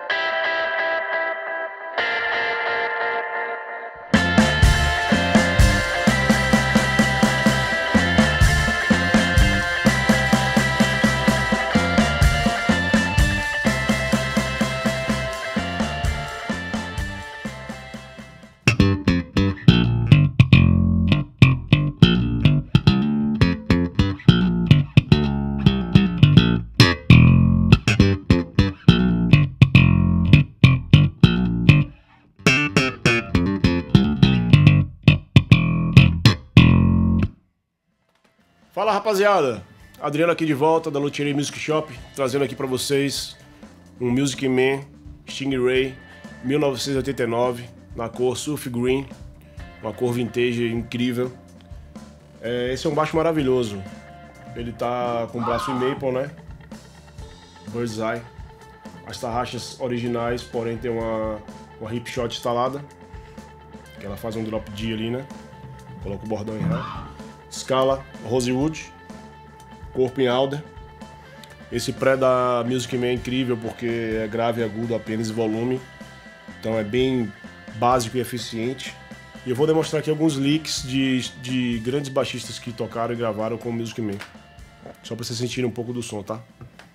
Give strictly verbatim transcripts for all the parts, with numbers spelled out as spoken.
Fala rapaziada, Adriano aqui de volta da Luthier Music Shop, trazendo aqui pra vocês um Music Man Stingray mil novecentos e oitenta e nove na cor Surf Green, uma cor vintage incrível. É, esse é um baixo maravilhoso, ele tá com braço em maple, né? Bird's Eye, as tarraxas originais, porém tem uma, uma hip shot instalada, que ela faz um drop D ali, né? Coloca o bordão em ré. Escala Rosewood, corpo em alder. Esse pré da Music Man é incrível porque é grave e agudo apenas volume, então é bem básico e eficiente. E eu vou demonstrar aqui alguns licks de, de grandes baixistas que tocaram e gravaram com o Music Man, só para vocês sentirem um pouco do som, tá?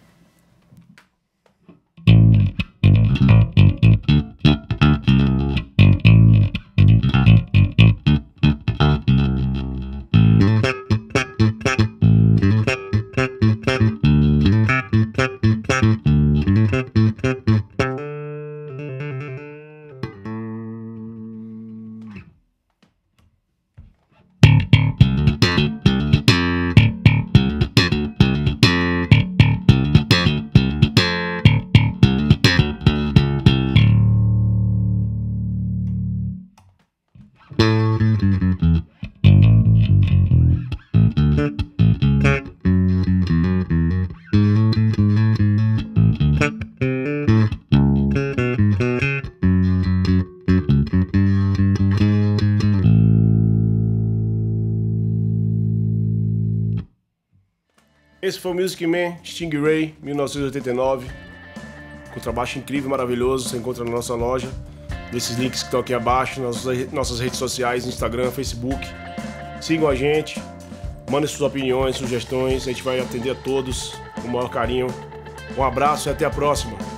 Esse foi o Music Man Stingray mil novecentos e oitenta e nove, contrabaixo incrível, maravilhoso, você encontra na nossa loja, nesses links que estão aqui abaixo, nas nossas redes sociais, Instagram, Facebook. Sigam a gente, mandem suas opiniões, sugestões, a gente vai atender a todos com o maior carinho. Um abraço e até a próxima!